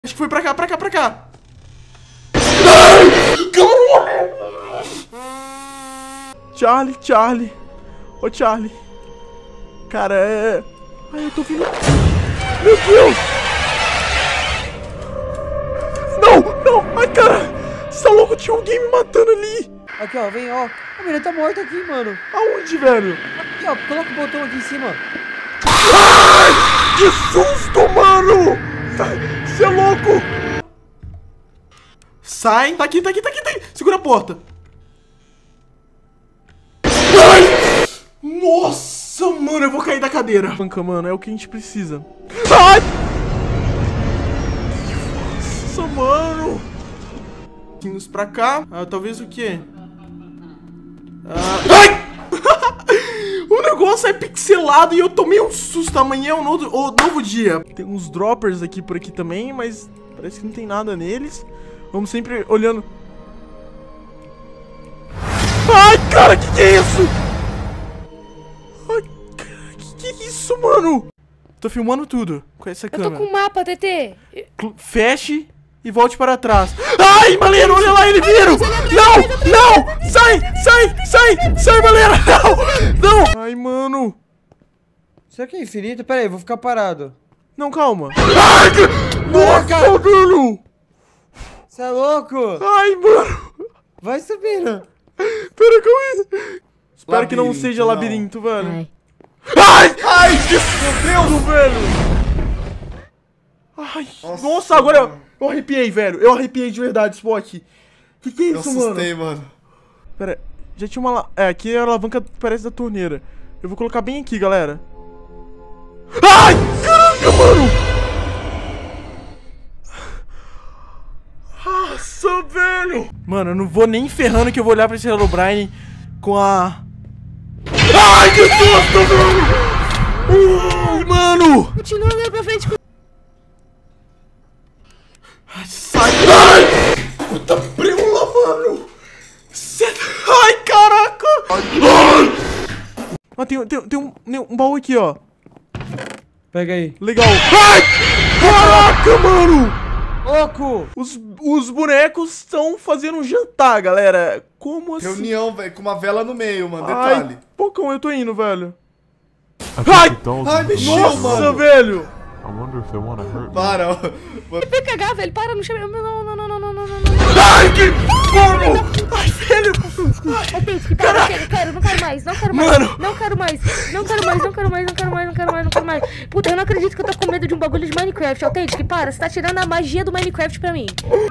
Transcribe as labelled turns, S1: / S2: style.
S1: Acho que foi pra cá, pra cá, pra cá. Charlie, Charlie. Ô, Charlie. Cara, é... Ai, eu tô vindo... Meu Deus! Não, não! Ai, cara! Você tá louco? Tinha alguém me matando ali!
S2: Aqui, ó, vem, ó. Ele tá morto aqui, mano.
S1: Aonde, velho?
S2: Aqui, ó, coloca o botão aqui em cima.
S1: Ai! Que susto, mano! Você é louco! Sai! Tá aqui, tá aqui, tá aqui, tá aqui! Segura a porta! Ai! Nossa, mano, eu vou cair da cadeira! Panca, mano, é o que a gente precisa. Ai! Nossa, mano! Vamos pra cá. Ah, talvez o quê? Ai! O negócio é pixelado e eu tomei um susto. Amanhã é um novo dia. Tem uns droppers aqui por aqui também, mas parece que não tem nada neles. Vamos sempre olhando. Ai, cara, que é isso? Ai, cara, que é isso, mano? Tô filmando tudo com essa câmera.
S3: Eu tô com o mapa, TT.
S1: Feche e volte para trás. Ai, Malena, olha lá, ele viram! Não, não! Sai, sai, sai, sai, Malena! Não, não! Ai, mano.
S2: Será que é infinito? Pera aí, vou ficar parado.
S1: Não, calma. Ai, nossa, mano!
S2: Você é louco?
S1: Ai, mano!
S2: Vai subindo.
S1: Pera, calma aí. Espero que não seja
S4: não.
S1: labirinto, velho.
S3: Ai.
S1: Ai! Ai, meu Deus, velho! Ai, nossa, agora eu arrepiei, velho. Eu arrepiei de verdade, Spock. Que é
S4: Eu
S1: isso, mano?
S4: assustei, mano.
S1: Pera, já tinha uma... É, aqui é a alavanca parece da torneira. Eu vou colocar bem aqui, galera. Ai! Caraca, mano! Nossa, velho! Mano, eu não vou nem ferrando que eu vou olhar pra esse Herobrine com a... Ai, que susto, velho! Mano!
S3: Continua olhando pra frente.
S1: Ai, sai! Ai! Puta preula, mano! Ai, caraca! Ai! Ah, tem um baú aqui, ó.
S2: Pega aí.
S1: Legal. Ai! Caraca, mano!
S2: Louco!
S1: Os bonecos estão fazendo um jantar, galera. Como assim?
S4: Reunião, velho, com uma vela no meio, mano.
S1: Ai,
S4: Detalhe.
S1: Pocão, eu tô indo, velho. Ai!
S4: Ai, mexeu,
S1: Nossa,
S4: mano.
S1: velho!
S5: I wonder if they want to hurt me.
S4: Para.
S3: Ele vai cagar, velho. Para, não chama. Não, não, não, não, não, não, não.
S1: Ai, que porra! Ai, velho!
S3: É triste, que para, chega, quero, não quero mais, não quero mais.
S1: Mano!
S3: Não quero mais, não quero mais, não quero mais, não quero mais, não quero mais, não quero mais. Puta, eu não acredito que eu tô com medo de um bagulho de Minecraft, Authentic, para, você tá tirando a magia do Minecraft pra mim.